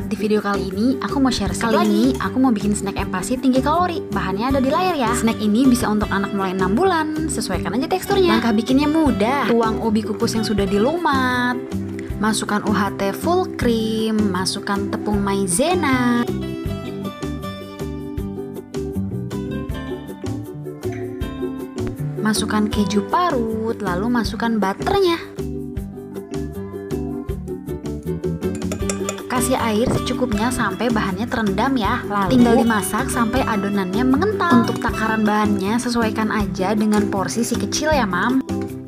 Di video kali ini aku mau share sekali lagi. Aku mau bikin snack empasi tinggi kalori. Bahannya ada di layar ya. Snack ini bisa untuk anak mulai 6 bulan. Sesuaikan aja teksturnya. Langkah bikinnya mudah. Tuang ubi kukus yang sudah dilumat, masukkan UHT full cream, masukkan tepung maizena, masukkan keju parut, lalu masukkan butternya. Kasih air secukupnya sampai bahannya terendam ya. Lalu tinggal dimasak sampai adonannya mengental. Untuk takaran bahannya sesuaikan aja dengan porsi si kecil ya mam.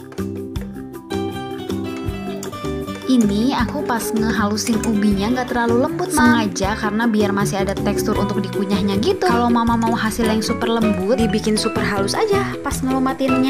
Ini aku pas ngehalusin ubinya nggak terlalu lembut mam. Sengaja karena biar masih ada tekstur untuk dikunyahnya gitu. Kalau mama mau hasil yang super lembut, dibikin super halus aja pas ngelumatinnya.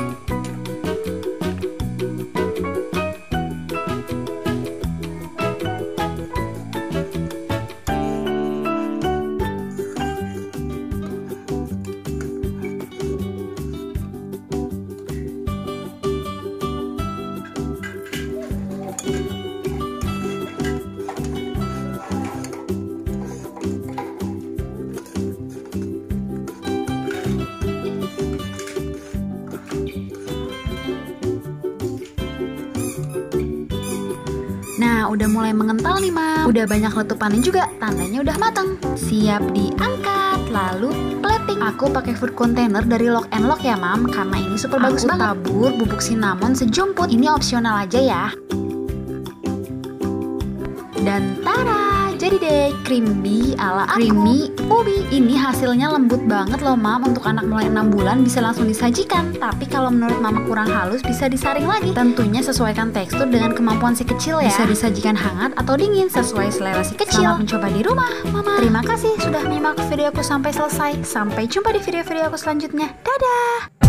Nah, udah mulai mengental nih mam. Udah banyak letupannya juga, tandanya udah matang. Siap diangkat, lalu plating. Aku pakai food container dari Lock and Lock ya mam, karena ini super bagus banget. Tabur bubuk cinnamon sejumput, ini opsional aja ya. Dan tara, jadi deh creamy ala creamy ubi. Ini hasilnya lembut banget loh mam. Untuk anak mulai 6 bulan bisa langsung disajikan. Tapi kalau menurut mama kurang halus bisa disaring lagi. Tentunya sesuaikan tekstur dengan kemampuan si kecil ya. Bisa disajikan hangat atau dingin sesuai selera si kecil. Selamat mencoba di rumah mama. Terima kasih sudah menyimak videoku sampai selesai. Sampai jumpa di video-video aku selanjutnya. Dadah.